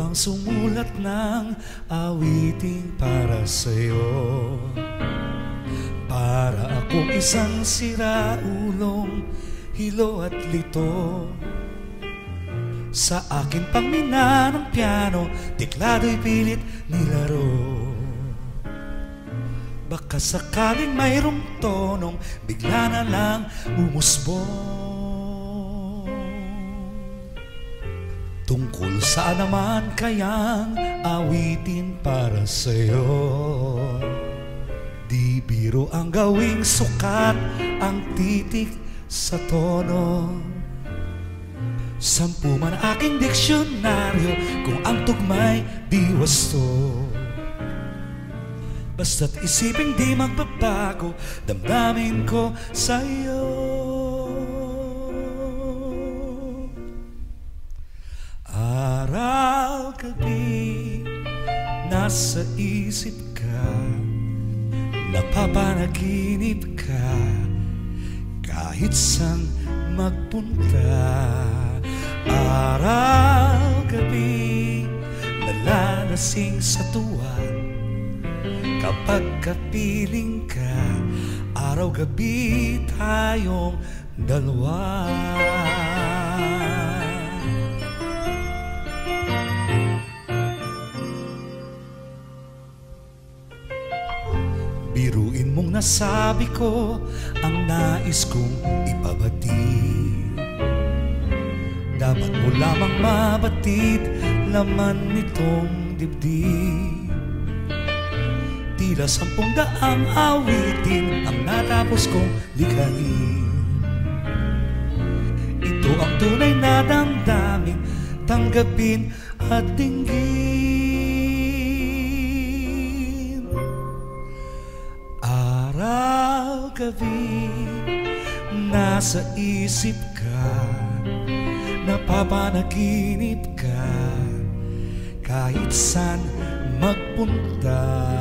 ang sumulat ng awiting para sa'yo. Para akong isang siraulong hilo at lito. Sa akin pang mina ng piano, teklado'y pilit nilaro. Baka sakaling mayroong tonong bigla na lang umusbong. Tungkol saan naman kayang awitin para sa'yo? Di biro ang gawing sukat ang titik sa tono. 10 man aking diksyonaryo kung ang tugma'y di wasto. Basta't isipin di magbabago damdamin ko sa'yo. Araw-gabi nasa isip ka, napapanaginip ka, kahit saan magpunta. Araw-gabi nalalasing sa tuwa, kapag kapiling ka, araw-gabi tayong dalawa. Biruin mong nasabi ko ang nais kong ipabati. Dapat mo lamang mabatid laman nitong dibdib. Tila 10 daang awitin ang natapos kong likhain. Ito ang tunay na damdamin, tanggapin at dinggin. Araw-gabi nasa isip ka, napapanaginip ka, kahit saan magpunta.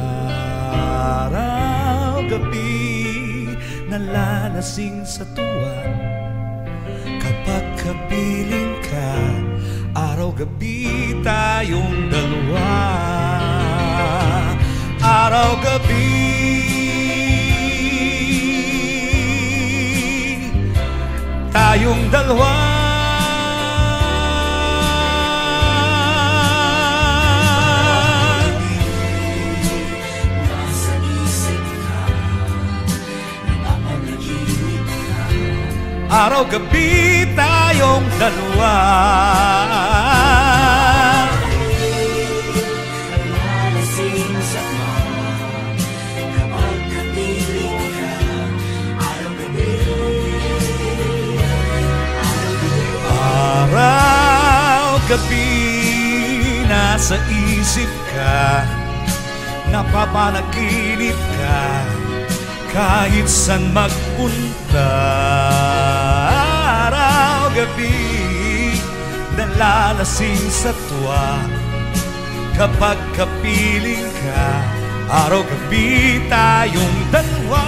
Araw-gabi nalalasing sa tuwa, kapag kapiling ka, araw-gabi tayong dalawa. Araw-gabi tayong dalawa. Araw-gabi tayong dalawa. Nalasing sa tuwa, kapag kapiling ka, araw-gabi. Araw-gabi nasa isip ka, napapanaginip ka, kahit saan magpunta. Araw-gabi nalalasing sa tuwa, kapag kapiling ka, araw-gabi tayong dalawa.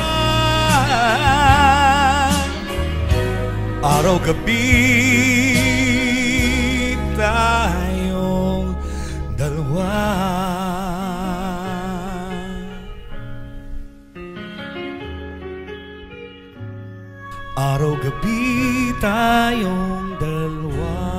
Araw-gabi tayong dalawa. Araw-gabi tayong dalawa.